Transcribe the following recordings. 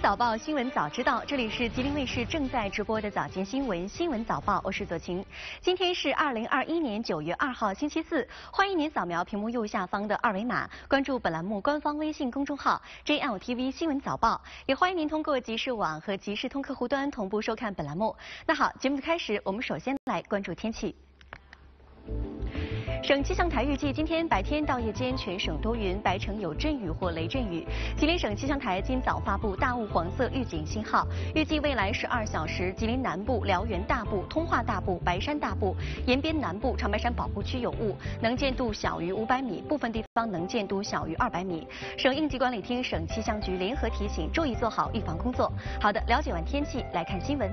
早报新闻早知道，这里是吉林卫视正在直播的早间新闻新闻早报，我是左晴。今天是2021年9月2号星期四，欢迎您扫描屏幕右下方的二维码，关注本栏目官方微信公众号 JLTV 新闻早报，也欢迎您通过集视网和集视通客户端同步收看本栏目。那好，节目的开始，我们首先来关注天气。省气象台预计，今天白天到夜间全省多云，白城有阵雨或雷阵雨。吉林省气象台今早发布大雾黄色预警信号，预计未来12小时，吉林南部、辽源大部、通化大部、白山大部、延边南部、长白山保护区有雾，能见度小于500米，部分地方能见度小于200米。省应急管理厅、省气象局联合提醒，注意做好预防工作。好的，了解完天气，来看新闻。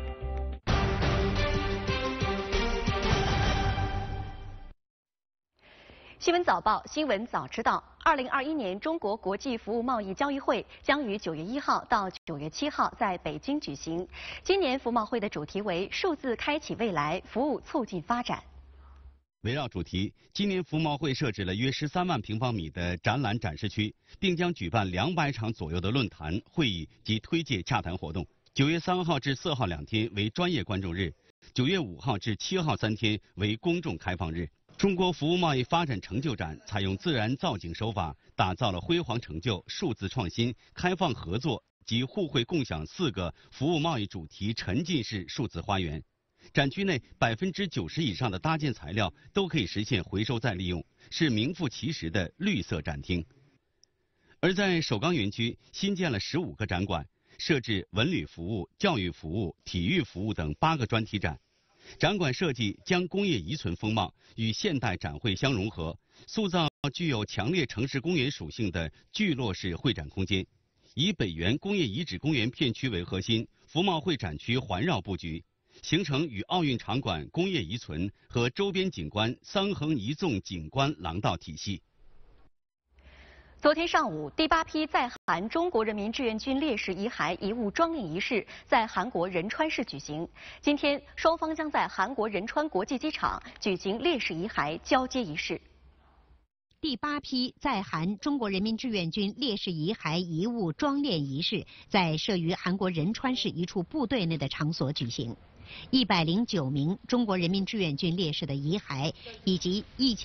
新闻早报，新闻早知道。2021年中国国际服务贸易交易会将于9月1号到9月7号在北京举行。今年服贸会的主题为“数字开启未来，服务促进发展”。 围绕主题，今年服贸会设置了约13万平方米的展览展示区，并将举办200场左右的论坛、会议及推介洽谈活动。9月3号至4号2天为专业观众日，9月5号至7号3天为公众开放日。中国服务贸易发展成就展采用自然造景手法，打造了辉煌成就、数字创新、开放合作及互惠共享4个服务贸易主题沉浸式数字花园。展区内90%以上的搭建材料都可以实现回收再利用，是名副其实的绿色展厅。而在首钢园区新建了15个展馆，设置文旅服务、教育服务、体育服务等8个专题展。展馆设计将工业遗存风貌与现代展会相融合，塑造具有强烈城市公园属性的聚落式会展空间。以北园工业遗址公园片区为核心，服贸会展区环绕布局，形成与奥运场馆工业遗存和周边景观3横一纵景观廊道体系。 昨天上午，第8批在韩中国人民志愿军烈士遗骸遗物装殓仪式在韩国仁川市举行。今天，双方将在韩国仁川国际机场举行烈士遗骸交接仪式。 第8批在韩中国人民志愿军烈士遗骸遗物装殓仪式在设于韩国仁川市一处部队内的场所举行。109名中国人民志愿军烈士的遗骸以及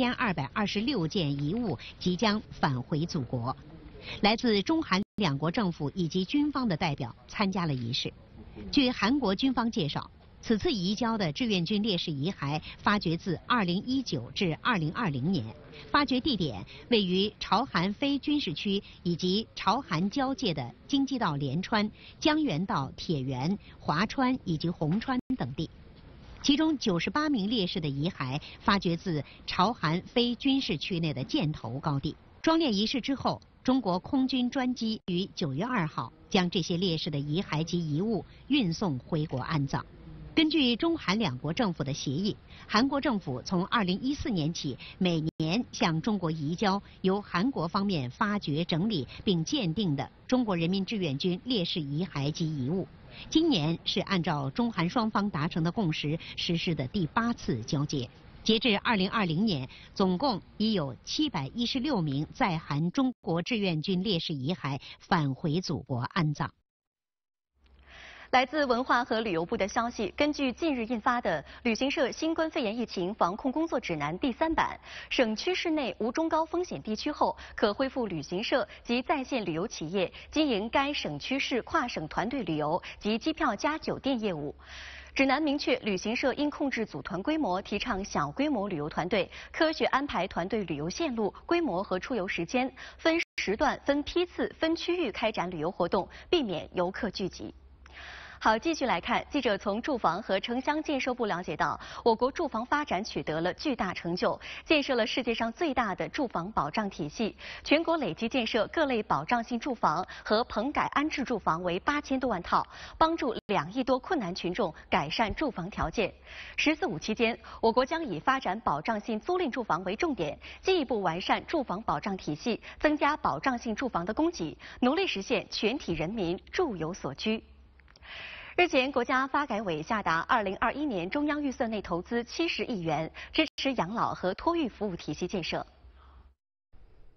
1226件遗物即将返回祖国。来自中韩两国政府以及军方的代表参加了仪式。据韩国军方介绍，此次移交的志愿军烈士遗骸发掘自2019至2020年，发掘地点位于朝韩非军事区以及朝韩交界的京畿道连川、江原道铁原、华川以及红川等地。其中98名烈士的遗骸发掘自朝韩非军事区内的箭头高地。装殓仪式之后，中国空军专机于9月2号将这些烈士的遗骸及遗物运送回国安葬。根据中韩两国政府的协议，韩国政府从2014年起每年向中国移交由韩国方面发掘、整理并鉴定的中国人民志愿军烈士遗骸及遗物。今年是按照中韩双方达成的共识实施的第8次交接。截至2020年，总共已有716名在韩中国志愿军烈士遗骸返回祖国安葬。 来自文化和旅游部的消息，根据近日印发的《旅行社新冠肺炎疫情防控工作指南》第3版，省区市内无中高风险地区后，可恢复旅行社及在线旅游企业经营该省区市跨省团队旅游及机票加酒店业务。指南明确，旅行社应控制组团规模，提倡小规模旅游团队，科学安排团队旅游线路、规模和出游时间，分时段、分批次、分区域开展旅游活动，避免游客聚集。好，继续来看，记者从住房和城乡建设部了解到，我国住房发展取得了巨大成就，建设了世界上最大的住房保障体系，全国累计建设各类保障性住房和棚改安置住房为8000多万套，帮助2亿多困难群众改善住房条件。“14五”期间，我国将以发展保障性租赁住房为重点，进一步完善住房保障体系，增加保障性住房的供给，努力实现全体人民住有所居。日前，国家发改委下达2021年中央预算内投资70亿元，支持养老和托育服务体系建设。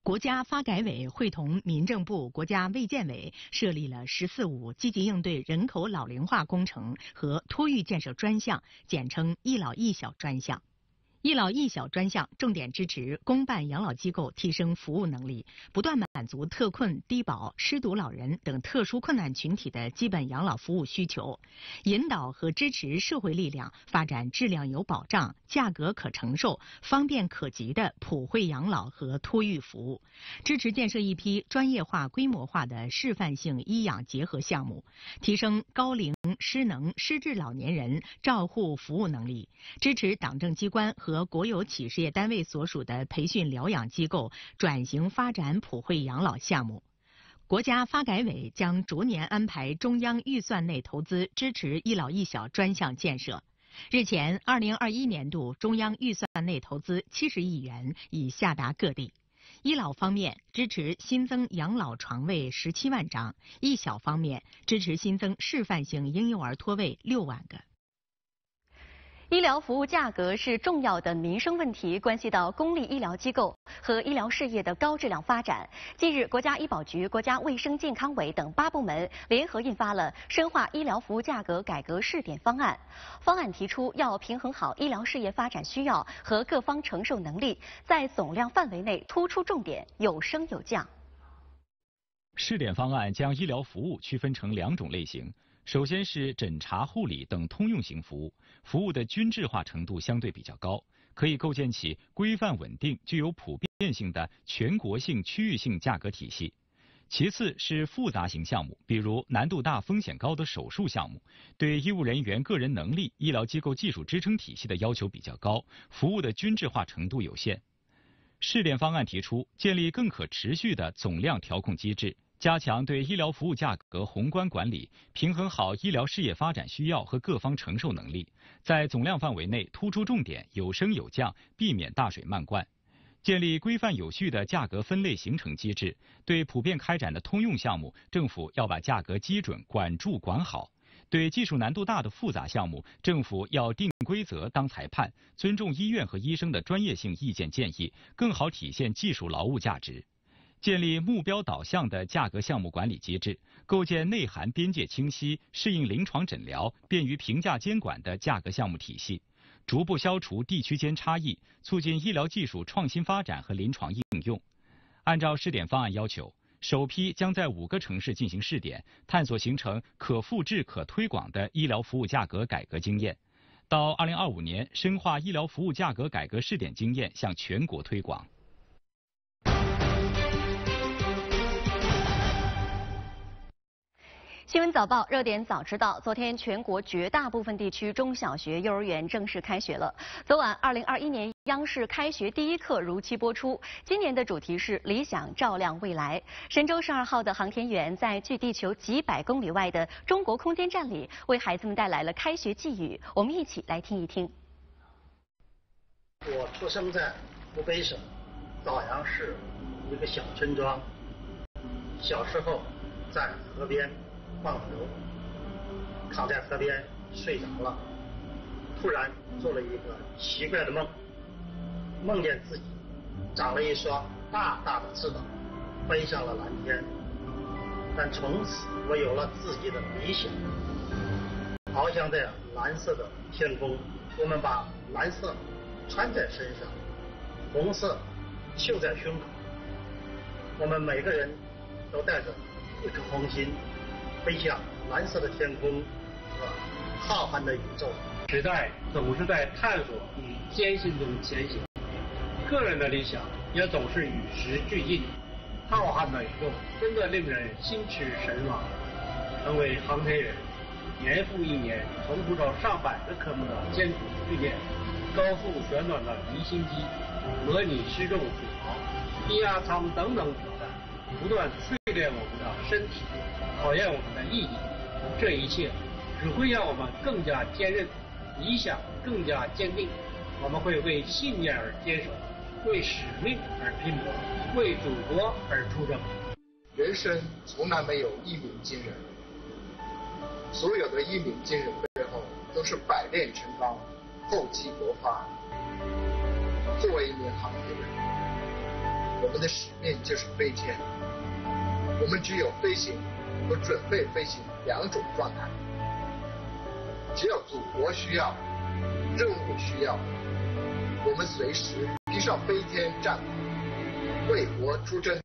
国家发改委会同民政部、国家卫健委设立了“14·5”积极应对人口老龄化工程和托育建设专项，简称“一老一小”专项。一老一小专项重点支持公办养老机构提升服务能力，不断满足特困、低保、失独老人等特殊困难群体的基本养老服务需求，引导和支持社会力量发展质量有保障、价格可承受、方便可及的普惠养老和托育服务，支持建设一批专业化、规模化的示范性医养结合项目，提升高龄、失能、失智老年人照护服务能力，支持党政机关和国有企事业单位所属的培训疗养机构转型发展普惠养老项目。国家发改委将逐年安排中央预算内投资支持一老一小专项建设。日前，2021年度中央预算内投资70亿元已下达各地。医老方面，支持新增养老床位17万张；一小方面，支持新增示范性婴幼儿托位6万个。 医疗服务价格是重要的民生问题，关系到公立医疗机构和医疗事业的高质量发展。近日，国家医保局、国家卫生健康委等8部门联合印发了深化医疗服务价格改革试点方案。方案提出，要平衡好医疗事业发展需要和各方承受能力，在总量范围内突出重点，有升有降。 试点方案将医疗服务区分成2种类型。首先是诊查、护理等通用型服务，服务的均质化程度相对比较高，可以构建起规范稳定、具有普遍性的全国性、区域性价格体系。其次是复杂型项目，比如难度大、风险高的手术项目，对医务人员个人能力、医疗机构技术支撑体系的要求比较高，服务的均质化程度有限。试点方案提出，建立更可持续的总量调控机制，加强对医疗服务价格宏观管理，平衡好医疗事业发展需要和各方承受能力，在总量范围内突出重点，有升有降，避免大水漫灌。建立规范有序的价格分类形成机制，对普遍开展的通用项目，政府要把价格基准管住管好；对技术难度大的复杂项目，政府要定规则当裁判，尊重医院和医生的专业性意见建议，更好体现技术劳务价值。建立目标导向的价格项目管理机制，构建内涵边界清晰、适应临床诊疗、便于评价监管的价格项目体系，逐步消除地区间差异，促进医疗技术创新发展和临床应用。按照试点方案要求，首批将在5个城市进行试点，探索形成可复制、可推广的医疗服务价格改革经验。到2025年，深化医疗服务价格改革试点经验，向全国推广。 新闻早报热点早知道，昨天全国绝大部分地区中小学、幼儿园正式开学了。昨晚2021年央视开学第一课如期播出，今年的主题是理想照亮未来。神舟12号的航天员在距地球几百公里外的中国空间站里，为孩子们带来了开学寄语。我们一起来听一听。 我出生在湖北省枣阳市一个小村庄，小时候在河边放牛，躺在河边睡着了，突然做了一个奇怪的梦，梦见自己长了一双大大的翅膀，飞上了蓝天。但从此我有了自己的理想，翱翔在蓝色的天空。我们把蓝色穿在身上，红色绣在胸口。我们每个人都带着一颗红心，飞向蓝色的天空和浩瀚的宇宙。 时代总是在探索与艰辛中前行，个人的理想也总是与时俱进。浩瀚的宇宙真的令人心驰神往。成为航天员，年复一年重复着上百个科目的艰苦训练，高速旋转的离心机、模拟失重起跑、低压舱等等挑战，不断淬炼我们的身体，考验我们的毅力。这一切只会让我们更加坚韧，理想更加坚定。我们会为信念而坚守，为使命而拼搏，为祖国而出征。 人生从来没有一鸣惊人，所有的一鸣惊人背后都是百炼成钢，厚积薄发。作为一名航天员，我我们的使命就是飞天，我们只有飞行和准备飞行2种状态。只要祖国需要，任务需要，我们随时披上飞天战袍，为国出征。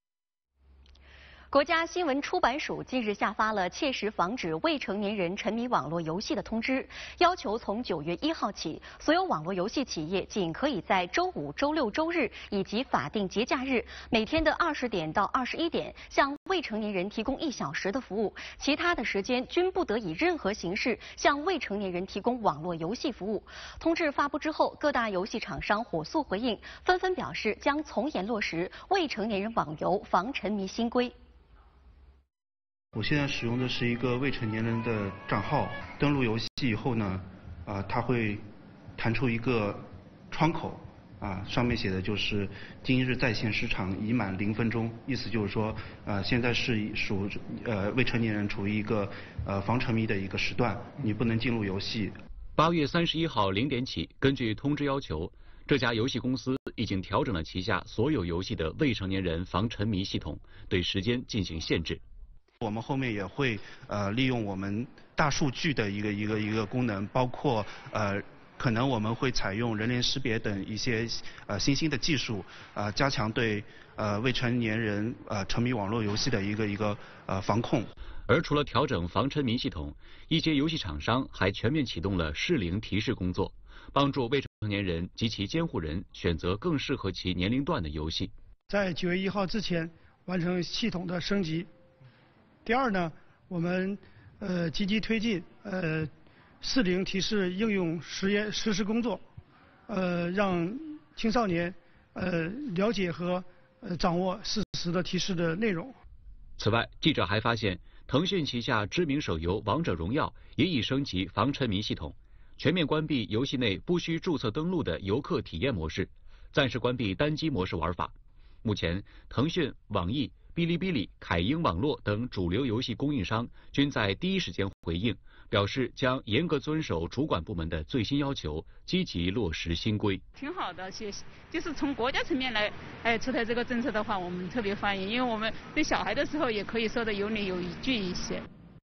国家新闻出版署近日下发了切实防止未成年人沉迷网络游戏的通知，要求从9月1号起，所有网络游戏企业仅可以在周五、周六、周日以及法定节假日每天的20点到21点向未成年人提供1小时的服务，其他的时间均不得以任何形式向未成年人提供网络游戏服务。通知发布之后，各大游戏厂商火速回应，纷纷表示将从严落实未成年人网游防沉迷新规。 我现在使用的是一个未成年人的账号，登录游戏以后呢，它会弹出一个窗口，上面写的就是今日在线时长已满0分钟，意思就是说，现在是未成年人处于一个防沉迷的一个时段，你不能进入游戏。 8月31号0点起，根据通知要求，这家游戏公司已经调整了旗下所有游戏的未成年人防沉迷系统，对时间进行限制。 我们后面也会利用我们大数据的一个功能，包括可能我们会采用人脸识别等一些新兴的技术，加强对未成年人沉迷网络游戏的一个防控。 而除了调整防沉迷系统，一些游戏厂商还全面启动了适龄提示工作，帮助未成年人及其监护人选择更适合其年龄段的游戏。 在9月1号之前完成系统的升级。第二呢，我们积极推进适龄提示应用实施工作，让青少年了解和掌握适时的提示的内容。 此外，记者还发现，腾讯旗下知名手游《王者荣耀》也已升级防沉迷系统，全面关闭游戏内不需注册登录的游客体验模式，暂时关闭单机模式玩法。目前，腾讯、网易、哔哩哔哩、凯英网络等主流游戏供应商均在第一时间回应，表示将严格遵守主管部门的最新要求，积极落实新规。 挺好的，就是从国家层面来出台这个政策的话，我们特别欢迎，因为我们对小孩的时候也可以说的有理有据一些。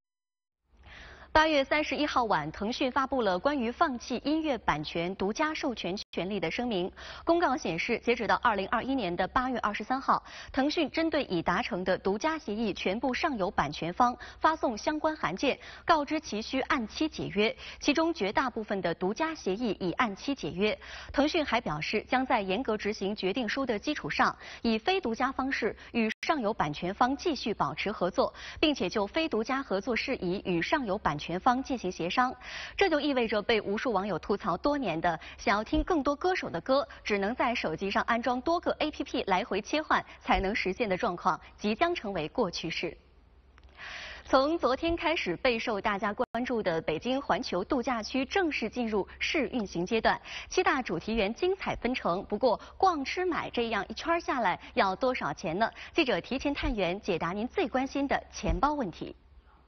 8月31号晚，腾讯发布了关于放弃音乐版权独家授权权利的声明。公告显示，截止到2021年的8月23号，腾讯针对已达成的独家协议全部上游版权方发送相关函件，告知其需按期解约，其中绝大部分的独家协议已按期解约。腾讯还表示，将在严格执行决定书的基础上，以非独家方式与上游版权方继续保持合作，并且就非独家合作事宜与上游版权方进行协商。这就意味着被无数网友吐槽多年的想要听更多歌手的歌，只能在手机上安装多个 APP 来回切换才能实现的状况，即将成为过去式。从昨天开始，备受大家关注的北京环球度假区正式进入试运行阶段，7大主题园精彩纷呈。不过，逛吃买这样一圈下来要多少钱呢？记者提前探源，解答您最关心的钱包问题。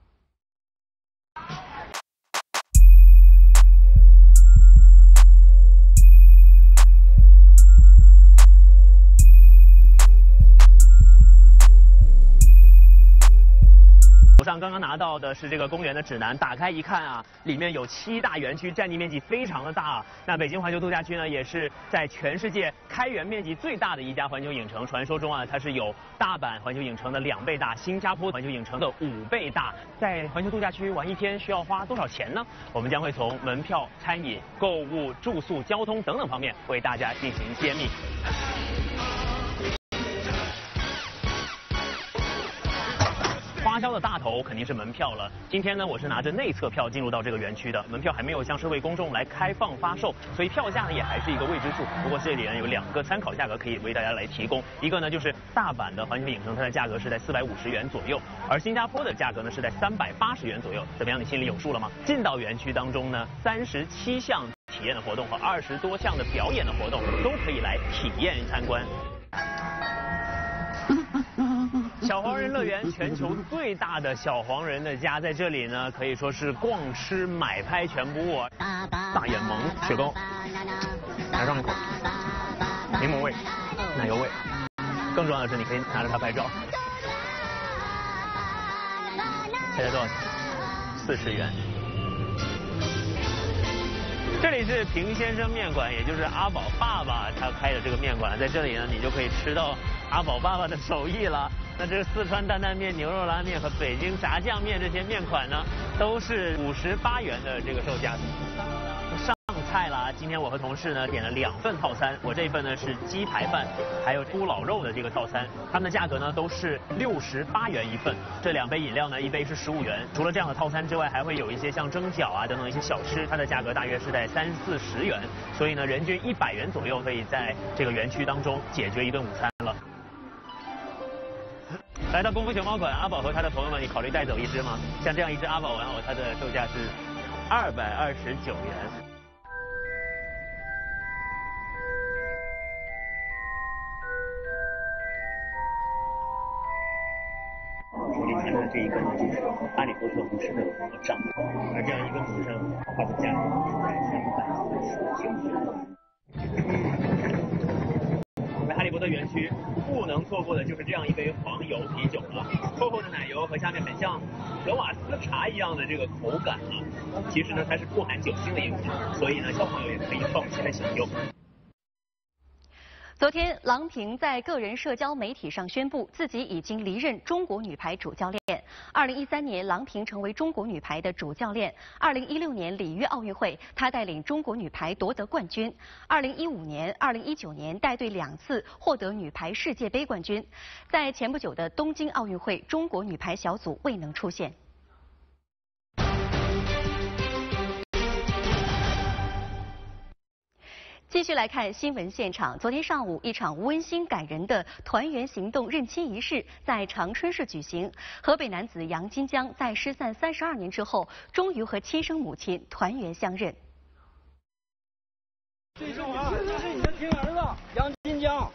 手上刚刚拿到的是这个公园的指南，打开一看啊，里面有7大园区，占地面积非常的大啊。那北京环球度假区呢，也是在全世界开园面积最大的一家环球影城。传说中啊，它是有大阪环球影城的2倍大，新加坡环球影城的5倍大。在环球度假区玩一天需要花多少钱呢？我们将会从门票、餐饮、购物、住宿、交通等等方面为大家进行揭秘。花销的大头肯定是门票了。今天呢，我是拿着内测票进入到这个园区的，门票还没有向社会公众来开放发售，所以票价呢也还是一个未知数。不过这里呢有2个参考价格可以为大家来提供，一个呢就是大阪的环球影城，它的价格是在450元左右，而新加坡的价格呢是在380元左右。怎么样，你心里有数了吗？进到园区当中呢，37项体验的活动和20多项的表演的活动都可以来体验参观。小黄人乐园，全球最大的小黄人的家，在这里呢可以说是逛吃买拍全部。大眼萌雪糕，来上一口，柠檬味、奶油味， 更重要的是，你可以拿着它拍照。现在多少钱？40元。这里是平先生面馆，也就是阿宝爸爸他开的这个面馆，在这里呢，你就可以吃到阿宝爸爸的手艺了。那这个四川担担面、牛肉拉面和北京炸酱面这些面款呢，都是58元的这个售价。上菜啦！今天我和同事呢点了2份套餐，我这一份呢是鸡排饭，还有咕老肉的这个套餐，它们的价格呢都是68元一份。这2杯饮料呢，一杯是15元。除了这样的套餐之外，还会有一些像蒸饺啊等等一些小吃，它的价格大约是在30-40元。所以呢，人均100元左右可以在这个园区当中解决一顿午餐了。来到功夫熊猫馆，阿宝和他的朋友们，你考虑带走一只吗？像这样一只阿宝玩偶，它的售价是229元。手里拿的这一根呢，就是哈利波特武士的魔杖，而这样一根魔杖，它的价格是在349元。在哈利波特园区不能错过的就是这样一杯黄油啤酒了，厚厚的奶油和下面很像格瓦斯茶一样的这个口感啊，其实呢它是不含酒精的饮品，所以呢小朋友也可以放心的享用。 昨天，郎平在个人社交媒体上宣布自己已经离任中国女排主教练。2013年，郎平成为中国女排的主教练。2016年里约奥运会，她带领中国女排夺得冠军。2015年、2019年带队2次获得女排世界杯冠军。在前不久的东京奥运会，中国女排小组未能出现。继续来看新闻现场。昨天上午，一场温馨感人的团圆行动认亲仪式在长春市举行。河北男子杨金江在失散32年之后，终于和亲生母亲团圆相认。 最重要，这是你的亲儿子杨金江。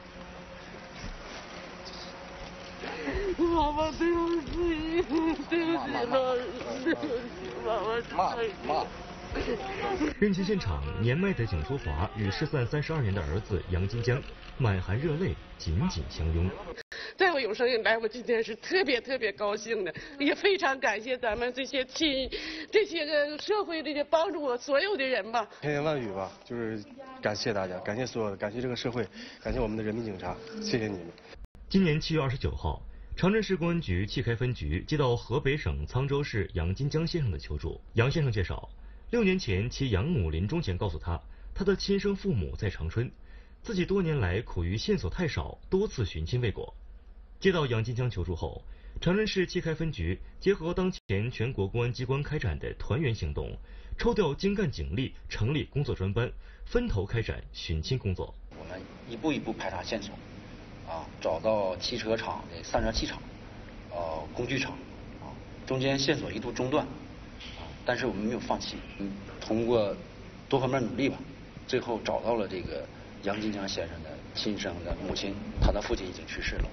妈妈，对不起，对不起了，对不起，妈。 认亲现场，年迈的景淑华与失散32年的儿子杨金江满含热泪，紧紧相拥。 在我有生以来，我今天是特别高兴的，也非常感谢咱们这些个社会的帮助我所有的人吧。 千言万语吧，就是感谢大家，感谢所有的，感谢这个社会，感谢我们的人民警察，谢谢你们。 今年7月29号，长春市公安局契开分局接到河北省沧州市杨金江先生的求助。杨先生介绍，6年前其养母临终前告诉他，他的亲生父母在长春，自己多年来苦于线索太少，多次寻亲未果。接到杨金江求助后，长春市契开分局结合当前全国公安机关开展的团圆行动，抽调精干警力，成立工作专班，分头开展寻亲工作。 我们一步一步排查线索，找到汽车厂的散热器厂，工具厂，中间线索一度中断，但是我们没有放弃，通过多方面努力吧，最后找到了这个杨金江先生的亲生的母亲，他的父亲已经去世了。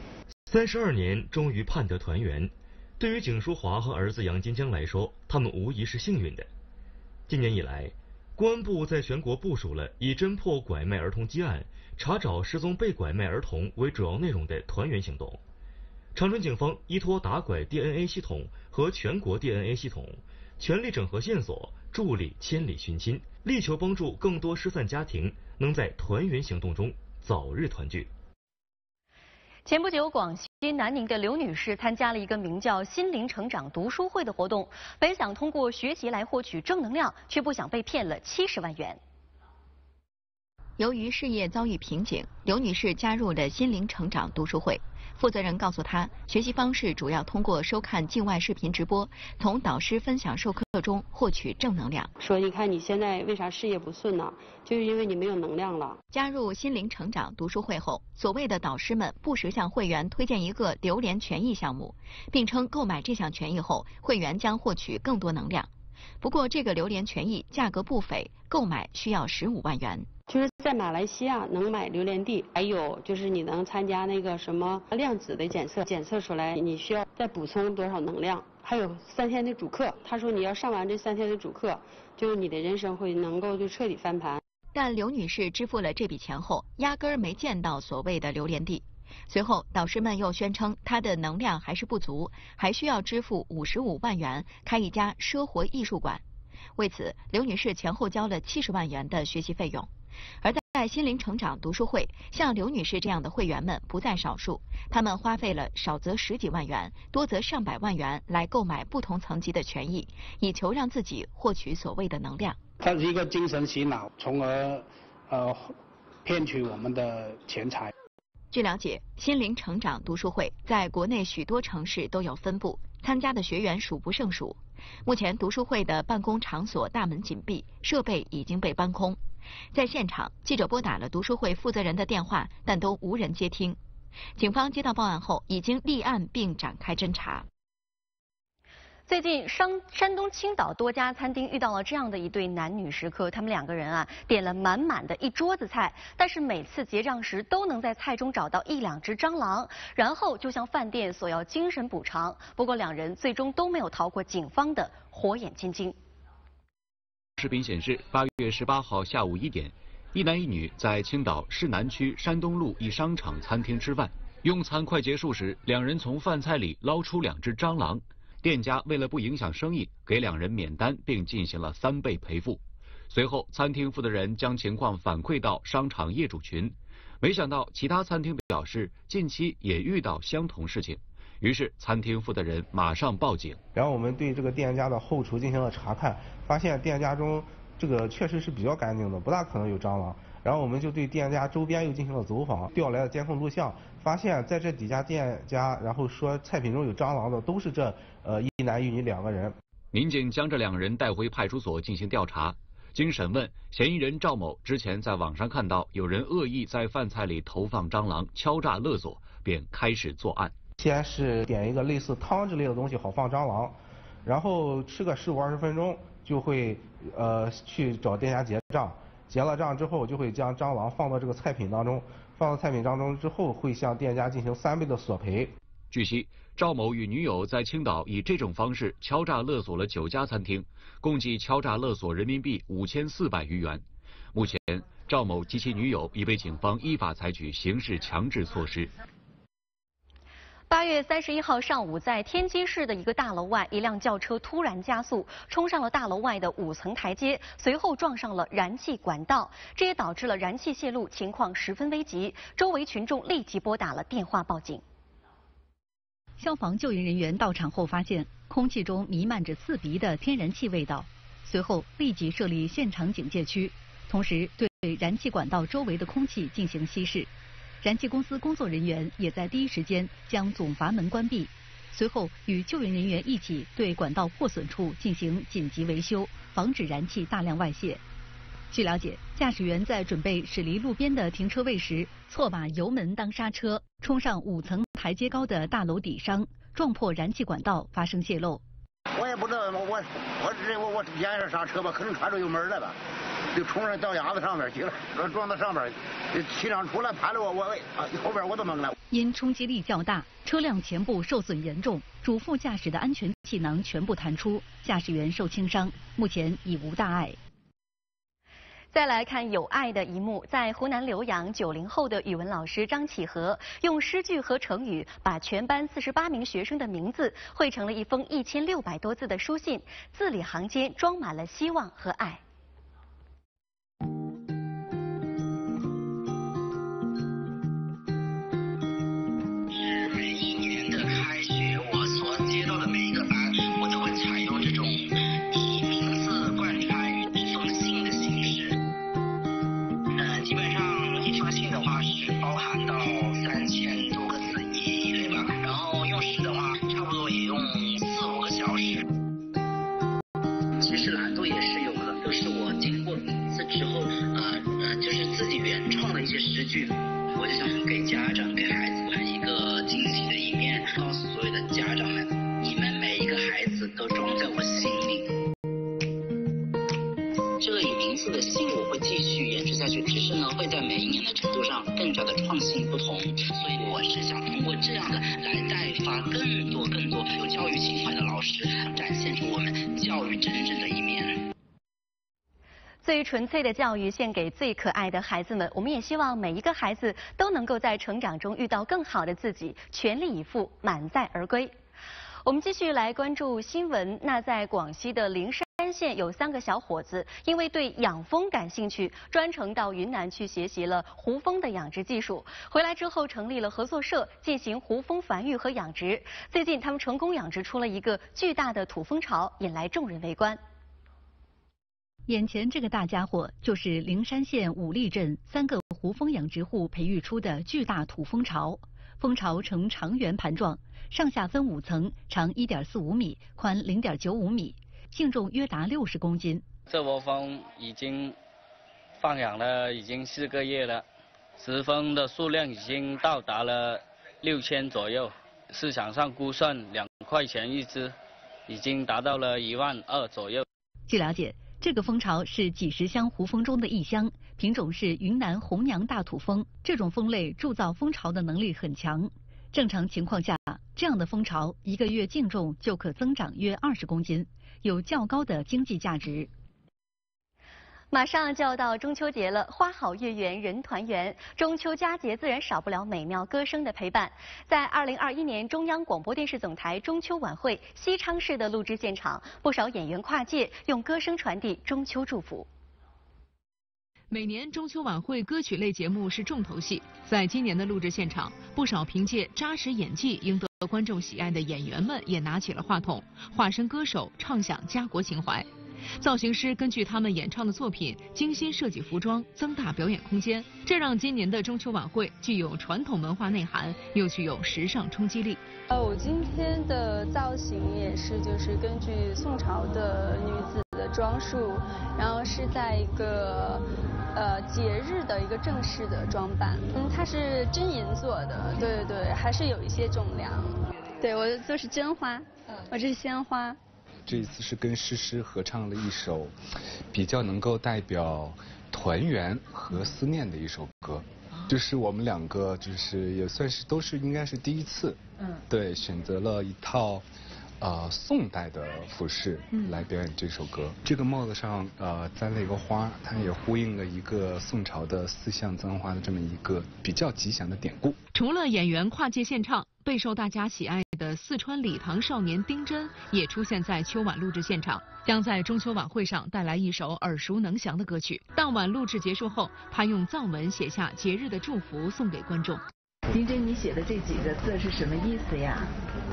32年终于盼得团圆，对于景淑华和儿子杨金江来说，他们无疑是幸运的。今年以来，公安部在全国部署了以侦破拐卖儿童积案、查找失踪被拐卖儿童为主要内容的团圆行动。长春警方依托打拐 DNA 系统和全国 DNA 系统，全力整合线索，助力千里寻亲，力求帮助更多失散家庭能在团圆行动中早日团聚。 前不久，广西南宁的刘女士参加了一个名叫“心灵成长读书会”的活动，本想通过学习来获取正能量，却不想被骗了70万元。 由于事业遭遇瓶颈，刘女士加入了心灵成长读书会。负责人告诉她，学习方式主要通过收看境外视频直播，从导师分享授课中获取正能量。 说你看你现在为啥事业不顺呢？就是因为你没有能量了。 加入心灵成长读书会后，所谓的导师们不时向会员推荐一个榴莲权益项目，并称购买这项权益后，会员将获取更多能量。不过这个榴莲权益价格不菲，购买需要15万元。 就是在马来西亚能买榴莲地，还有就是你能参加那个什么量子的检测，检测出来你需要再补充多少能量，还有3天的主课。他说你要上完这3天的主课，就是你的人生会能够就彻底翻盘。 但刘女士支付了这笔钱后，压根儿没见到所谓的榴莲地。 随后，导师们又宣称他的能量还是不足，还需要支付55万元开一家奢活艺术馆。为此，刘女士前后交了70万元的学习费用。而在心灵成长读书会，像刘女士这样的会员们不在少数，他们花费了少则10几万元，多则上百万元来购买不同层级的权益，以求让自己获取所谓的能量。 它是一个精神洗脑，从而骗取我们的钱财。 据了解，心灵成长读书会在国内许多城市都有分部，参加的学员数不胜数。目前读书会的办公场所大门紧闭，设备已经被搬空。在现场，记者拨打了读书会负责人的电话，但都无人接听。警方接到报案后，已经立案并展开侦查。 最近，山东青岛多家餐厅遇到了这样的一对男女食客，他们2个人点了满满的一桌子菜，但是每次结账时都能在菜中找到1、2只蟑螂，然后就向饭店索要精神补偿。不过2人最终都没有逃过警方的火眼金睛。 视频显示，8月18号下午1点，一男一女在青岛市南区山东路一商场餐厅吃饭，用餐快结束时，2人从饭菜里捞出2只蟑螂。店家为了不影响生意，给2人免单，并进行了3倍赔付。随后，餐厅负责人将情况反馈到商场业主群，没想到其他餐厅表示近期也遇到相同事情，于是餐厅负责人马上报警。 然后我们对这个店家的后厨进行了查看，发现店家中这个确实是比较干净的，不大可能有蟑螂。然后我们就对店家周边又进行了走访，调来了监控录像，发现在这几家店家，然后说菜品中有蟑螂的都是这一男一女2个人。 民警将这2人带回派出所进行调查。经审问，嫌疑人赵某之前在网上看到有人恶意在饭菜里投放蟑螂，敲诈勒索，便开始作案。 先是点一个类似汤之类的东西好放蟑螂，然后吃个15-20分钟就会去找店家结账。结了账之后，就会将蟑螂放到这个菜品当中，放到菜品当中之后，会向店家进行3倍的索赔。 据悉，赵某与女友在青岛以这种方式敲诈勒索了9家餐厅，共计敲诈勒索人民币5400余元。目前，赵某及其女友已被警方依法采取刑事强制措施。 8月31号上午，在天津市的一个大楼外，一辆轿车突然加速，冲上了大楼外的5层台阶，随后撞上了燃气管道，这也导致了燃气泄漏，情况十分危急。周围群众立即拨打了电话报警。 消防救援人员到场后发现，空气中弥漫着刺鼻的天然气味道，随后立即设立现场警戒区，同时对燃气管道周围的空气进行稀释。燃气公司工作人员也在第一时间将总阀门关闭，随后与救援人员一起对管道破损处进行紧急维修，防止燃气大量外泄。据了解，驾驶员在准备驶离路边的停车位时，错把油门当刹车，冲上5层台阶高的大楼底商，撞破燃气管道，发生泄漏。 我也不知道，我沿着刹车吧，可能踩着油门了吧，就冲上脚丫子上面去了，撞到上面，气囊出来拍了我后边我都懵了。 因冲击力较大，车辆前部受损严重，主副驾驶的安全气囊全部弹出，驾驶员受轻伤，目前已无大碍。 再来看有爱的一幕，在湖南浏阳，90后的语文老师张启和用诗句和成语把全班48名学生的名字绘成了一封1600多字的书信，字里行间装满了希望和爱。 每一年的开学，我所接到的每一个班，我都会采用这种以名字贯穿一封信的形式。基本上一封信的话是包含到3000多个字以内吧，然后用时的话差不多也用4-5个小时。其实难度也是有的，都是我经过名字之后，就是自己原创的一些诗句，我就想给家长、给孩子们一个惊喜的一面，告诉所有的家长们，你们每一个孩子都装在我心里。这个以名字的信我会继续延续下去，只是呢会在每一年的程度上更加的创新不同，所以我是想通过这样的来带发更多有教育情怀的老师，展现出我们教育真正的一面。 最纯粹的教育献给最可爱的孩子们，我们也希望每一个孩子都能够在成长中遇到更好的自己，全力以赴，满载而归。我们继续来关注新闻。那在广西的灵山县有3个小伙子，因为对养蜂感兴趣，专程到云南去学习了胡蜂的养殖技术。回来之后成立了合作社，进行胡蜂繁育和养殖。最近他们成功养殖出了一个巨大的土蜂巢，引来众人围观。 眼前这个大家伙就是灵山县武力镇3个胡蜂养殖户培育出的巨大土蜂巢。蜂巢呈长圆盘状，上下分5层，长1.45米，宽0.95米，净重约达60公斤。 这窝蜂已经放养了已经4个月了，雌蜂的数量已经到达了6000左右，市场上估算2块钱一只，已经达到了12000左右。 据了解，这个蜂巢是几十箱胡蜂中的一箱，品种是云南红娘大土蜂。这种蜂类铸造蜂巢的能力很强，正常情况下，这样的蜂巢1个月净重就可增长约20公斤，有较高的经济价值。 马上就要到中秋节了，花好月圆人团圆，中秋佳节自然少不了美妙歌声的陪伴。在2021年中央广播电视总台中秋晚会西昌市的录制现场，不少演员跨界用歌声传递中秋祝福。 每年中秋晚会歌曲类节目是重头戏，在今年的录制现场，不少凭借扎实演技赢得观众喜爱的演员们也拿起了话筒，化身歌手，唱响家国情怀。造型师根据他们演唱的作品精心设计服装，增大表演空间，这让今年的中秋晚会具有传统文化内涵，又具有时尚冲击力。 我今天的造型也是就是根据宋朝的女子的装束，然后是在一个节日的一个正式的装扮。它是真银做的，对对对，还是有一些重量。对，我做是真花，我这是鲜花。 这一次是跟诗诗合唱了一首比较能够代表团圆和思念的一首歌，就是我们2个就是也算是都是应该是第一次，对，选择了一套宋代的服饰来表演这首歌。这个帽子上栽了一个花，它也呼应了一个宋朝的4象簪花的这么一个比较吉祥的典故。 除了演员跨界献唱，备受大家喜爱的四川理塘少年丁真也出现在秋晚录制现场，将在中秋晚会上带来一首耳熟能详的歌曲。当晚录制结束后，他用藏文写下节日的祝福送给观众。 丁真，你写的这几个字是什么意思呀？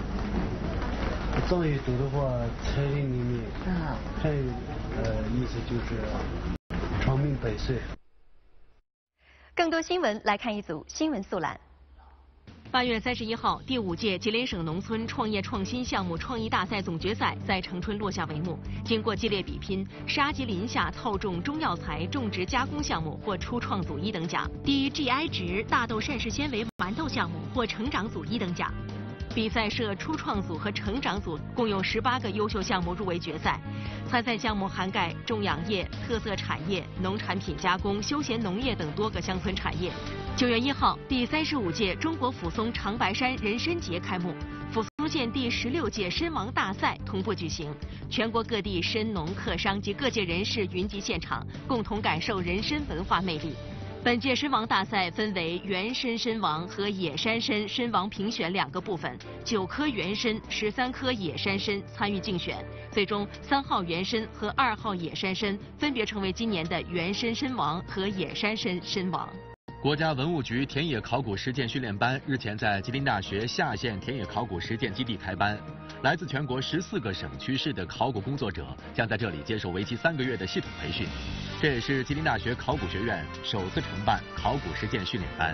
藏语读的话，财运里面，汉语意思就是长命百岁。 更多新闻来看一组新闻速览。 8月31号，第5届吉林省农村创业创新项目创意大赛总决赛在长春落下帷幕。经过激烈比拼，沙吉林下套种中药材种植加工项目获初创组1等奖，低 GI 值大豆膳食纤维馒头项目获成长组1等奖。比赛设初创组和成长组，共有18个优秀项目入围决赛。参赛项目涵盖种养业、特色产业、农产品加工、休闲农业等多个乡村产业。9月1号，第35届中国抚松长白山人参节开幕，抚松县第16届参王大赛同步举行，全国各地参农、客商及各界人士云集现场，共同感受人参文化魅力。本届参王大赛分为原参参王和野山参参王评选2个部分，9颗原参、13颗野山参参与竞选，最终3号原参和2号野山参分别成为今年的原参参王和野山参参王。 国家文物局田野考古实践训练班日前在吉林大学夏县田野考古实践基地开班，来自全国14个省区市的考古工作者将在这里接受为期3个月的系统培训。这也是吉林大学考古学院首次承办考古实践训练班。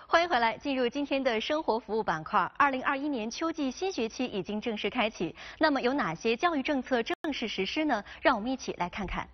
欢迎回来，进入今天的生活服务板块。2021年秋季新学期已经正式开启，那么有哪些教育政策正式实施呢？让我们一起来看看。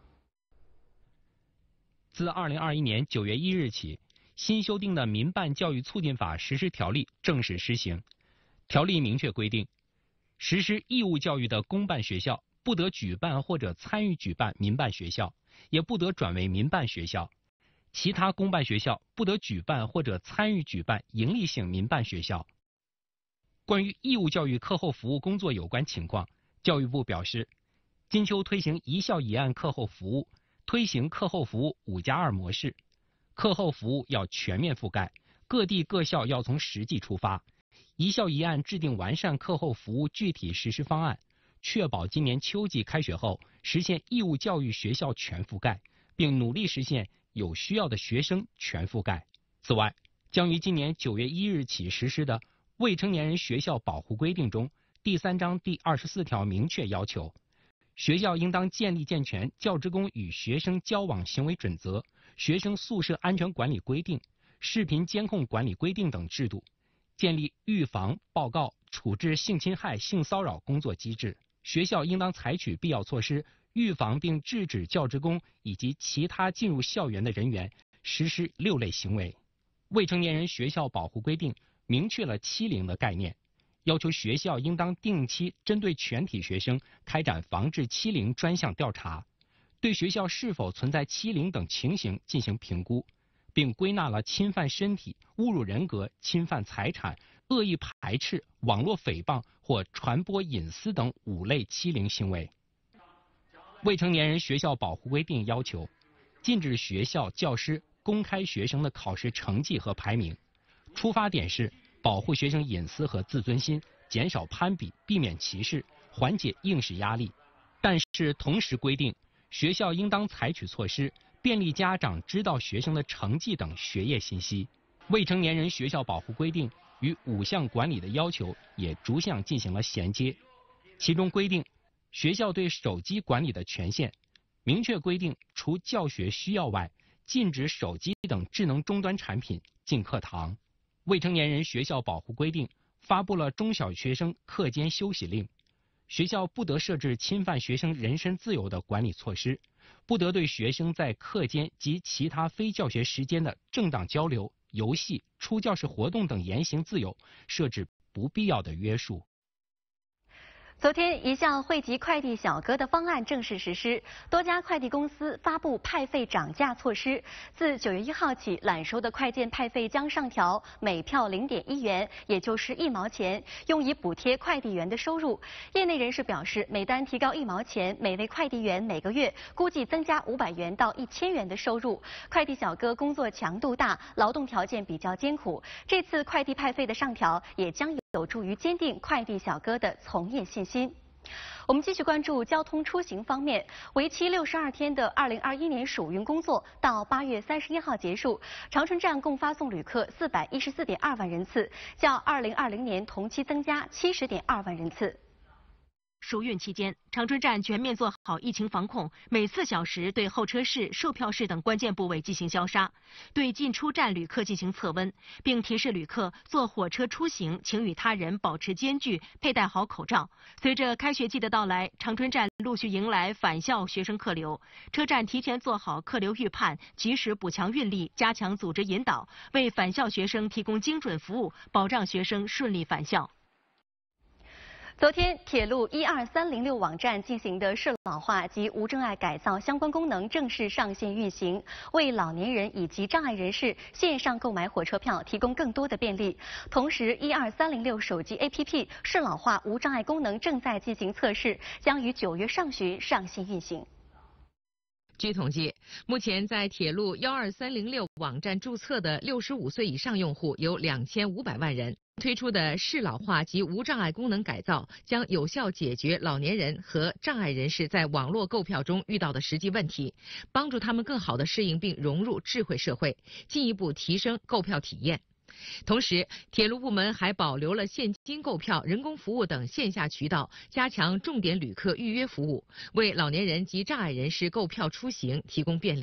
自2021年9月1日起，新修订的《民办教育促进法实施条例》正式施行。条例明确规定，实施义务教育的公办学校不得举办或者参与举办民办学校，也不得转为民办学校。其他公办学校不得举办或者参与举办营利性民办学校。关于义务教育课后服务工作有关情况，教育部表示，今秋推行一校一案课后服务，推行课后服务5+2模式，课后服务要全面覆盖，各地各校要从实际出发，一校一案制定完善课后服务具体实施方案，确保今年秋季开学后实现义务教育学校全覆盖，并努力实现有需要的学生全覆盖。此外，将于今年9月1日起实施的《未成年人学校保护规定》中第3章第24条明确要求，学校应当建立健全教职工与学生交往行为准则、学生宿舍安全管理规定、视频监控管理规定等制度，建立预防、报告、处置性侵害、性骚扰工作机制。学校应当采取必要措施，预防并制止教职工以及其他进入校园的人员实施6类行为。未成年人学校保护规定明确了欺凌的概念，要求学校应当定期针对全体学生开展防治欺凌专项调查，对学校是否存在欺凌等情形进行评估，并归纳了侵犯身体、侮辱人格、侵犯财产、恶意排斥、网络诽谤或传播隐私等5类欺凌行为。未成年人学校保护规定要求，禁止学校教师公开学生的考试成绩和排名，出发点是保护学生隐私和自尊心，减少攀比，避免歧视，缓解应试压力。但是同时规定，学校应当采取措施，便利家长知道学生的成绩等学业信息。未成年人学校保护规定与5项管理的要求也逐项进行了衔接，其中规定学校对手机管理的权限，明确规定除教学需要外，禁止手机等智能终端产品进课堂。未成年人学校保护规定发布了中小学生课间休息令，学校不得设置侵犯学生人身自由的管理措施，不得对学生在课间及其他非教学时间的正当交流、游戏、出教室活动等言行自由设置不必要的约束。 昨天，一项惠及快递小哥的方案正式实施，多家快递公司发布派费涨价措施。自9月1号起，揽收的快件派费将上调每票0.1元，也就是1毛钱，用以补贴快递员的收入。业内人士表示，每单提高1毛钱，每位快递员每个月估计增加500元到1000元的收入。快递小哥工作强度大，劳动条件比较艰苦，这次快递派费的上调也将有助于坚定快递小哥的从业信心。我们继续关注交通出行方面，为期62天的2021年暑运工作到8月31号结束，长春站共发送旅客414.2万人次，较2020年同期增加70.2万人次。 暑运期间，长春站全面做好疫情防控，每4小时对候车室、售票室等关键部位进行消杀，对进出站旅客进行测温，并提示旅客坐火车出行请与他人保持间距，佩戴好口罩。随着开学季的到来，长春站陆续迎来返校学生客流，车站提前做好客流预判，及时补强运力，加强组织引导，为返校学生提供精准服务，保障学生顺利返校。 昨天，铁路12306网站进行的适老化及无障碍改造相关功能正式上线运行，为老年人以及障碍人士线上购买火车票提供更多的便利。同时，12306手机 APP 适老化无障碍功能正在进行测试，将于9月上旬上线运行。 据统计，目前在铁路12306网站注册的65岁以上用户有2500万人。推出的适老化及无障碍功能改造将有效解决老年人和障碍人士在网络购票中遇到的实际问题，帮助他们更好地适应并融入智慧社会，进一步提升购票体验。同时，铁路部门还保留了现金购票、人工服务等线下渠道，加强重点旅客预约服务，为老年人及障碍人士购票出行提供便利。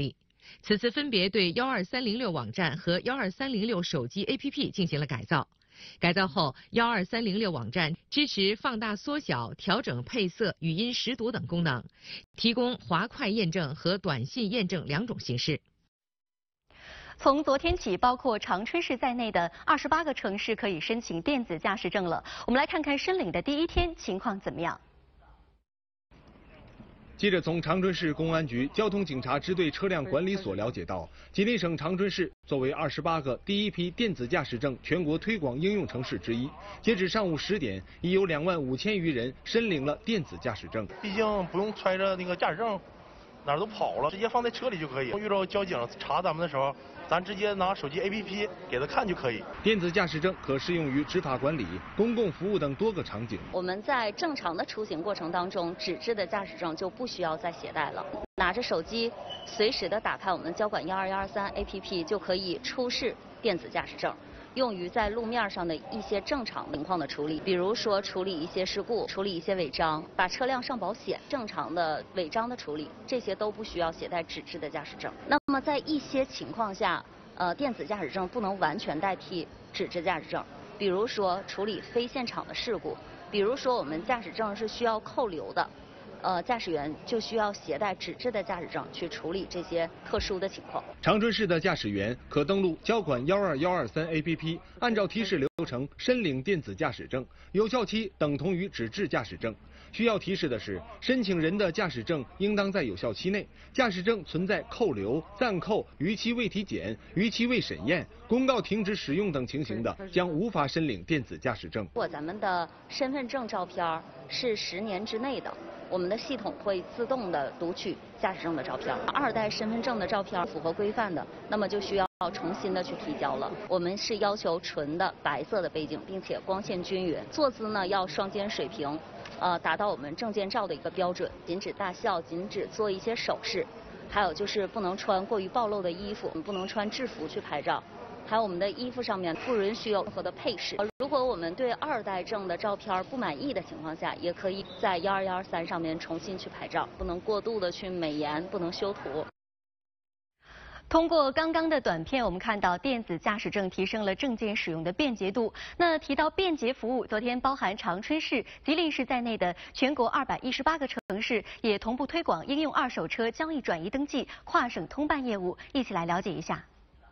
此次分别对12306网站和12306手机 APP 进行了改造。改造后，12306网站支持放大、缩小、调整配色、语音识读等功能，提供滑块验证和短信验证2种形式。 从昨天起，包括长春市在内的28个城市可以申请电子驾驶证了。我们来看看申领的第一天情况怎么样。 记者从长春市公安局交通警察支队车辆管理所了解到，吉林省长春市作为28个第一批电子驾驶证全国推广应用城市之一，截止上午10点，已有25000余人申领了电子驾驶证。 毕竟不用揣着那个驾驶证哪儿都跑了，直接放在车里就可以。遇到交警查咱们的时候，咱直接拿手机 APP 给他看就可以。 电子驾驶证可适用于执法管理、公共服务等多个场景。 我们在正常的出行过程当中，纸质的驾驶证就不需要再携带了，拿着手机随时的打开我们交管12123 APP 就可以出示电子驾驶证。用于在路面上的一些正常情况的处理，比如说处理一些事故、处理一些违章、把车辆上保险、正常的违章的处理，这些都不需要携带纸质的驾驶证。那么在一些情况下，电子驾驶证不能完全代替纸质驾驶证，比如说处理非现场的事故，比如说我们驾驶证是需要扣留的。驾驶员就需要携带纸质的驾驶证去处理这些特殊的情况。 长春市的驾驶员可登录交管12123 APP， 按照提示流程申领电子驾驶证，有效期等同于纸质驾驶证。需要提示的是，申请人的驾驶证应当在有效期内，驾驶证存在扣留、暂扣、逾期未体检、逾期未审验、公告停止使用等情形的，将无法申领电子驾驶证。 如果咱们的身份证照片是10年之内的，我们的系统会自动的读取驾驶证的照片。2代身份证的照片符合规范的，那么就需要重新的去提交了。我们是要求纯的白色的背景，并且光线均匀，坐姿呢要双肩水平，达到我们证件照的一个标准，禁止大笑，禁止做一些手势，还有就是不能穿过于暴露的衣服，不能穿制服去拍照。还有我们的衣服上面不允许有任何的配饰。如果我们对2代证的照片不满意的情况下，也可以在12123上面重新去拍照，不能过度的去美颜，不能修图。 通过刚刚的短片，我们看到电子驾驶证提升了证件使用的便捷度。那提到便捷服务，昨天包含长春市、吉林市在内的全国218个城市也同步推广应用二手车交易转移登记跨省通办业务，一起来了解一下。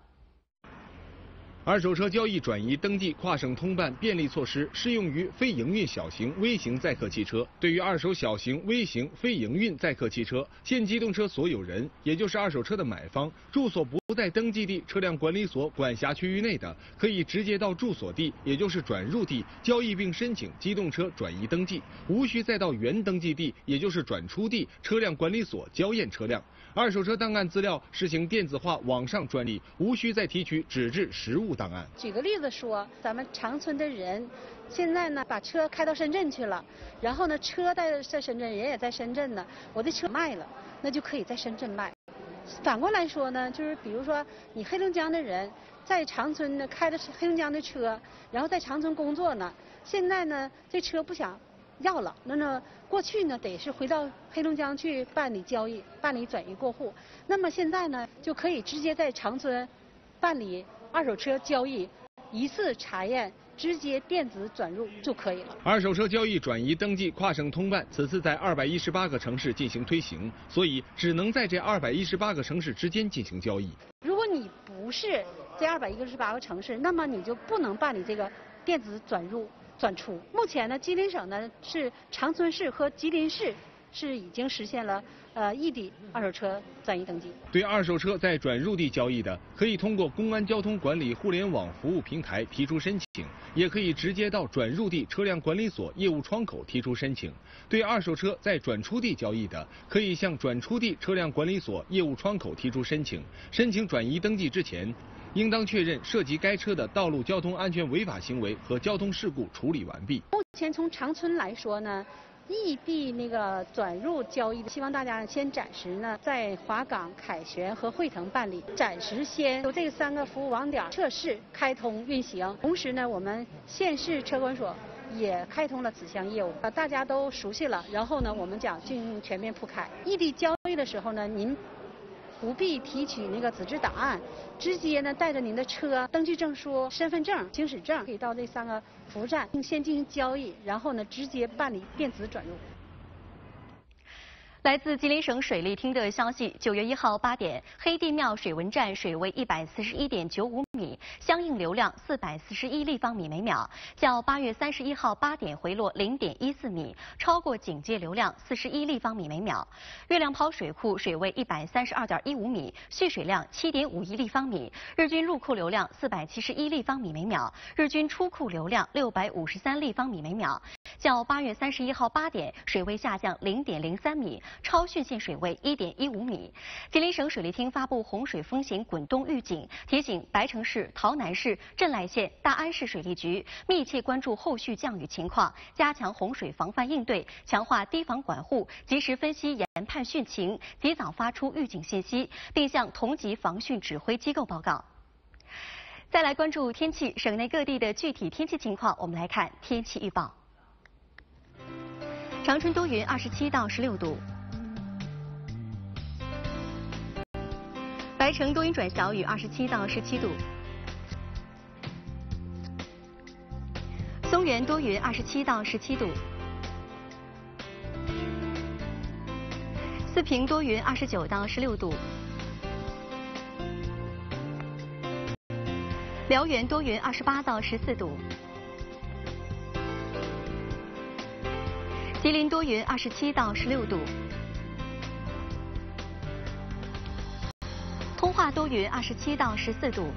二手车交易转移登记跨省通办便利措施适用于非营运小型、微型载客汽车。对于二手小型、微型、非营运载客汽车，现机动车所有人，也就是二手车的买方，住所不在登记地车辆管理所管辖区域内的，可以直接到住所地，也就是转入地交易并申请机动车转移登记，无需再到原登记地，也就是转出地车辆管理所交验车辆。二手车档案资料实行电子化网上专利，无需再提取纸质实物档案。 举个例子说，咱们长春的人现在呢把车开到深圳去了，然后呢车在深圳，人也在深圳呢，我的车卖了，那就可以在深圳卖。反过来说呢，就是比如说你黑龙江的人在长春呢开的是黑龙江的车，然后在长春工作呢，现在呢这车不想要了，那过去呢得是回到黑龙江去办理交易、办理转移过户，那么现在呢就可以直接在长春办理二手车交易，一次查验，直接电子转入就可以了。 二手车交易转移登记跨省通办此次在218个城市进行推行，所以只能在这218个城市之间进行交易。 如果你不是这218个城市，那么你就不能办理这个电子转入转出。目前呢，吉林省呢是长春市和吉林市是已经实现了异地二手车转移登记。 对二手车在转入地交易的，可以通过公安交通管理互联网服务平台提出申请，也可以直接到转入地车辆管理所业务窗口提出申请。对二手车在转出地交易的，可以向转出地车辆管理所业务窗口提出申请。申请转移登记之前，应当确认涉及该车的道路交通安全违法行为和交通事故处理完毕。 目前从长春来说呢，异地那个转入交易，希望大家先暂时呢在华港、凯旋和汇腾办理，暂时先由这3个服务网点测试开通运行。同时呢，我们县市车管所也开通了此项业务，大家都熟悉了。然后呢，我们将进行全面铺开。异地交易的时候呢，您不必提取那个纸质档案，直接呢带着您的车、登记证书、身份证、行驶证，可以到这3个服务站先进行交易，然后呢直接办理电子转入。 来自吉林省水利厅的消息，9月1号8点，黑地庙水文站水位141.95米，相应流量441立方米每秒，较8月31号8点回落0.14米，超过警戒流量41立方米每秒。月亮泡水库水位132.15米，蓄水量7.51立方米，日均入库流量471立方米每秒，日均出库流量653立方米每秒，较8月31号8点水位下降0.03米。超汛线水位1.15米。吉林省水利厅发布洪水风险滚动预警，提醒白城市、洮南市、镇来县、大安市水利局密切关注后续降雨情况，加强洪水防范应对，强化堤防管护，及时分析研判汛情，及早发出预警信息，并向同级防汛指挥机构报告。再来关注天气，省内各地的具体天气情况，我们来看天气预报。长春多云，27到16度。白城多云转小雨，27到17度。松原多云，27到17度。四平多云，29到16度。辽源多云，28到14度。吉林多云，27到16度。通化多云，27到14度。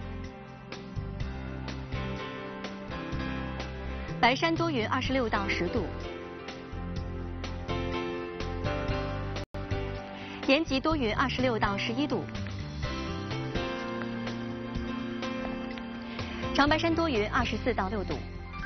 白山多云，26到10度。延吉多云，26到11度。长白山多云，24到6度。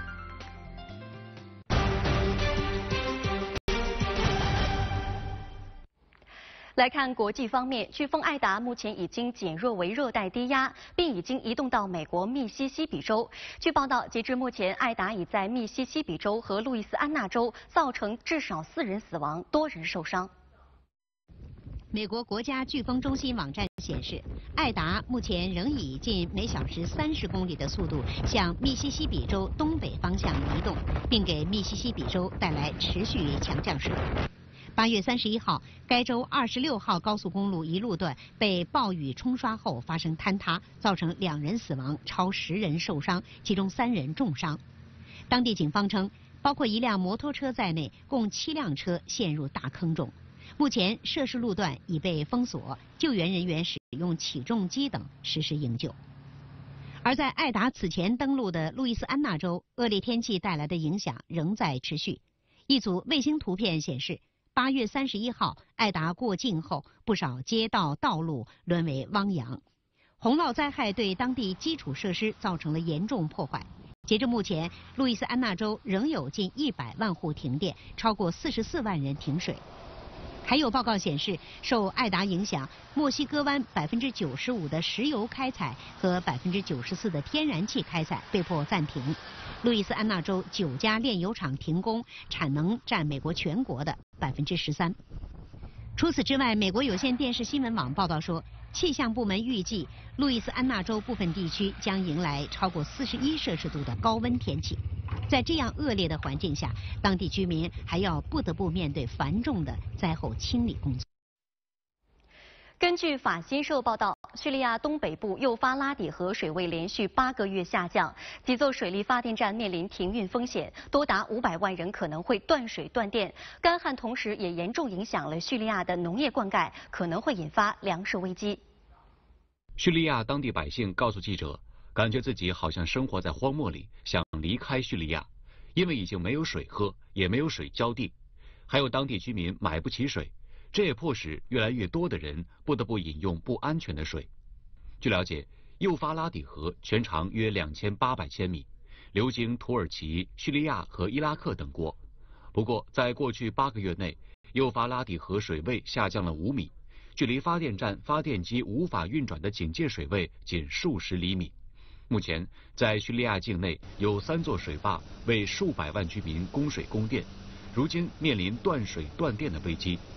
来看国际方面，飓风艾达目前已经减弱为热带低压，并已经移动到美国密西西比州。据报道，截至目前，艾达已在密西西比州和路易斯安那州造成至少4人死亡，多人受伤。 美国国家飓风中心网站显示，艾达目前仍以近每小时30公里的速度向密西西比州东北方向移动，并给密西西比州带来持续强降水。8月31号，该州26号高速公路一路段被暴雨冲刷后发生坍塌，造成2人死亡，超10人受伤，其中3人重伤。当地警方称，包括一辆摩托车在内，共7辆车陷入大坑中。目前涉事路段已被封锁，救援人员使用起重机等实施营救。而在艾达此前登陆的路易斯安那州，恶劣天气带来的影响仍在持续。一组卫星图片显示，8月31号，艾达过境后，不少街道道路沦为汪洋。洪涝灾害对当地基础设施造成了严重破坏。截至目前，路易斯安那州仍有近100万户停电，超过44万人停水。还有报告显示，受艾达影响，墨西哥湾95%的石油开采和94%的天然气开采被迫暂停。路易斯安那州9家炼油厂停工，产能占美国全国的13%。除此之外，美国有线电视新闻网报道说，气象部门预计路易斯安那州部分地区将迎来超过41摄氏度的高温天气。在这样恶劣的环境下，当地居民还要不得不面对繁重的灾后清理工作。 根据法新社报道，叙利亚东北部幼发拉底河水位连续8个月下降，几座水力发电站面临停运风险，多达500万人可能会断水断电。干旱同时也严重影响了叙利亚的农业灌溉，可能会引发粮食危机。 叙利亚当地百姓告诉记者，感觉自己好像生活在荒漠里，想离开叙利亚，因为已经没有水喝，也没有水浇地，还有当地居民买不起水。这也迫使越来越多的人不得不饮用不安全的水。据了解，幼发拉底河全长约2800千米，流经土耳其、叙利亚和伊拉克等国。不过，在过去8个月内，幼发拉底河水位下降了5米，距离发电站发电机无法运转的警戒水位仅数十厘米。目前，在叙利亚境内有3座水坝为数百万居民供水供电，如今面临断水断电的危机。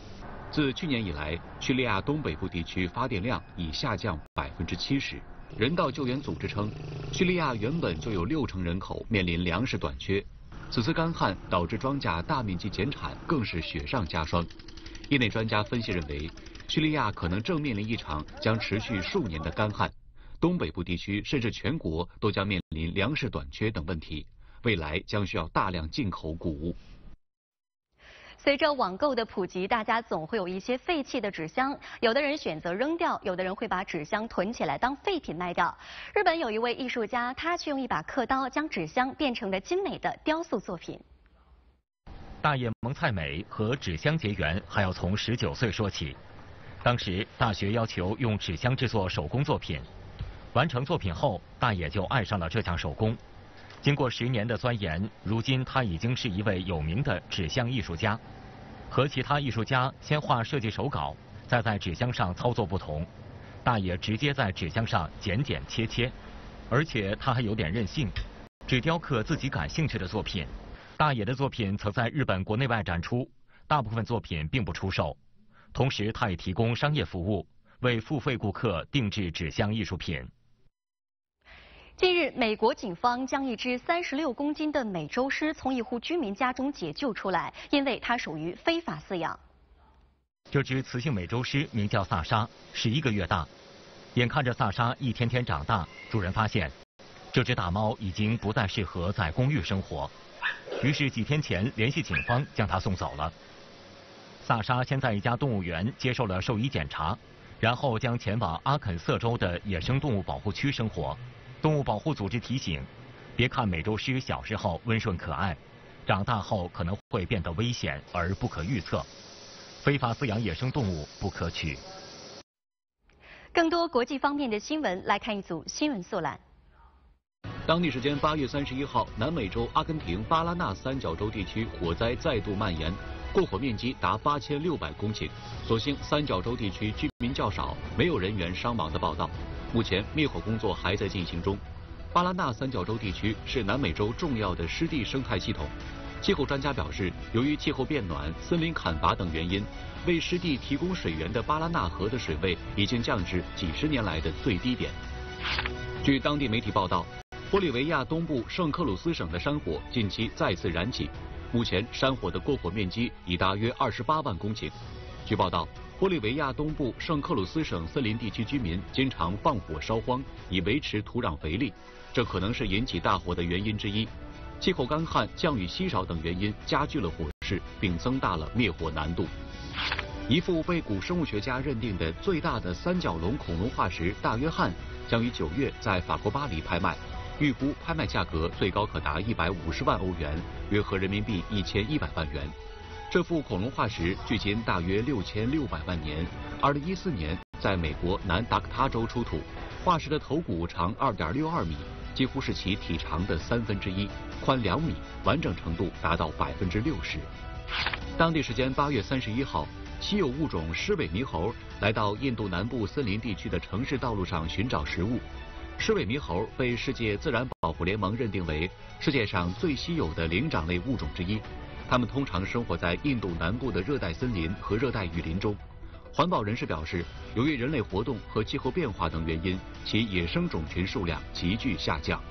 自去年以来，叙利亚东北部地区发电量已下降70%。人道救援组织称，叙利亚原本就有60%人口面临粮食短缺，此次干旱导致庄稼大面积减产，更是雪上加霜。业内专家分析认为，叙利亚可能正面临一场将持续数年的干旱，东北部地区甚至全国都将面临粮食短缺等问题，未来将需要大量进口谷物。 随着网购的普及，大家总会有一些废弃的纸箱，有的人选择扔掉，有的人会把纸箱囤起来当废品卖掉。日本有一位艺术家，他却用一把刻刀将纸箱变成了精美的雕塑作品。 大野萌菜美和纸箱结缘，还要从19岁说起。当时大学要求用纸箱制作手工作品，完成作品后，大野就爱上了这项手工。经过10年的钻研，如今他已经是一位有名的纸箱艺术家。和其他艺术家先画设计手稿，再在纸箱上操作不同，大野直接在纸箱上剪剪切切，而且他还有点任性，只雕刻自己感兴趣的作品。大野的作品曾在日本国内外展出，大部分作品并不出售。同时，他也提供商业服务，为付费顾客定制纸箱艺术品。 近日，美国警方将一只36公斤的美洲狮从一户居民家中解救出来，因为它属于非法饲养。 这只雌性美洲狮名叫萨莎，11个月大。眼看着萨莎一天天长大，主人发现这只大猫已经不再适合在公寓生活，于是几天前联系警方将它送走了。萨莎先在一家动物园接受了兽医检查，然后将前往阿肯色州的野生动物保护区生活。动物保护组织提醒，别看美洲狮小时候温顺可爱，长大后可能会变得危险而不可预测。非法饲养野生动物不可取。 更多国际方面的新闻，来看一组新闻速览。 当地时间8月31号，南美洲阿根廷巴拉纳三角洲地区火灾再度蔓延，过火面积达8600公顷。所幸三角洲地区居民较少，没有人员伤亡的报道。目前灭火工作还在进行中。巴拉纳三角洲地区是南美洲重要的湿地生态系统。气候专家表示，由于气候变暖、森林砍伐等原因，为湿地提供水源的巴拉纳河的水位已经降至几10年来的最低点。据当地媒体报道，玻利维亚东部圣克鲁斯省的山火近期再次燃起，目前山火的过火面积已大约28万公顷。据报道，玻利维亚东部圣克鲁斯省森林地区居民经常放火烧荒，以维持土壤肥力，这可能是引起大火的原因之一。气候干旱、降雨稀少等原因加剧了火势，并增大了灭火难度。一副被古生物学家认定的最大的三角龙恐龙化石大约翰将于9月在法国巴黎拍卖，预估拍卖价格最高可达150万欧元，约合人民币1100万元。这副恐龙化石距今大约6600万年，2014年在美国南达科他州出土。化石的头骨长2.62米，几乎是其体长的1/3，宽2米，完整程度达到60%。当地时间8月31号，稀有物种狮尾猕猴来到印度南部森林地区的城市道路上寻找食物。狮尾猕猴被世界自然保护联盟认定为世界上最稀有的灵长类物种之一。它们通常生活在印度南部的热带森林和热带雨林中。环保人士表示，由于人类活动和气候变化等原因，其野生种群数量急剧下降。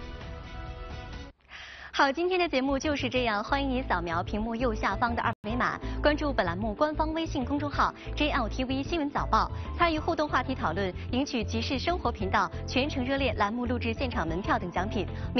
好，今天的节目就是这样，欢迎你扫描屏幕右下方的2维码，关注本栏目官方微信公众号 JLTV 新闻早报，参与互动话题讨论，赢取集市生活频道全程热烈栏目录制现场门票等奖品。